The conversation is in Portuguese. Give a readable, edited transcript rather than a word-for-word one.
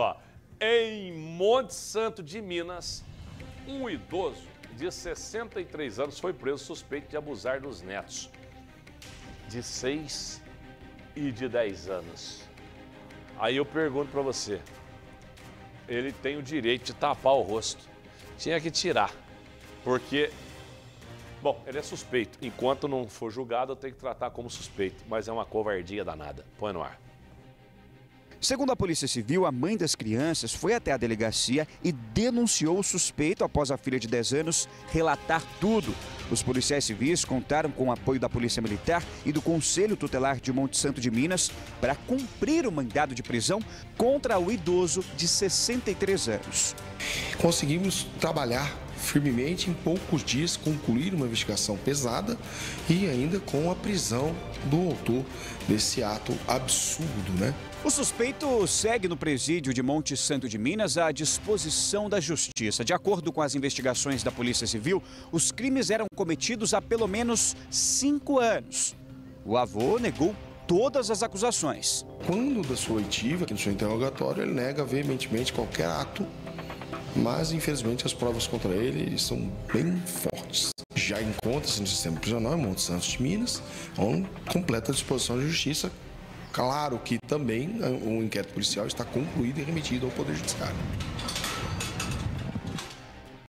Ó, em Monte Santo de Minas, um idoso de 63 anos foi preso suspeito de abusar dos netos de 6 e de 10 anos. Aí eu pergunto para você, ele tem o direito de tapar o rosto. Tinha que tirar, porque, bom, ele é suspeito. Enquanto não for julgado, eu tenho que tratar como suspeito, mas é uma covardia danada. Põe no ar. Segundo a Polícia Civil, a mãe das crianças foi até a delegacia e denunciou o suspeito após a filha de 10 anos relatar tudo. Os policiais civis contaram com o apoio da Polícia Militar e do Conselho Tutelar de Monte Santo de Minas para cumprir o mandado de prisão contra o idoso de 63 anos. Conseguimos trabalhar firmemente, em poucos dias, concluir uma investigação pesada e ainda com a prisão do autor desse ato absurdo, né? O suspeito segue no presídio de Monte Santo de Minas à disposição da Justiça. De acordo com as investigações da Polícia Civil, os crimes eram cometidos há pelo menos 5 anos. O avô negou todas as acusações. Quando da sua oitiva, aqui no seu interrogatório, ele nega veementemente qualquer ato, mas infelizmente as provas contra ele são bem fortes. Já encontra-se no sistema prisional em Monte Santo de Minas, com completa disposição da Justiça. Claro que também o inquérito policial está concluído e remetido ao Poder Judiciário.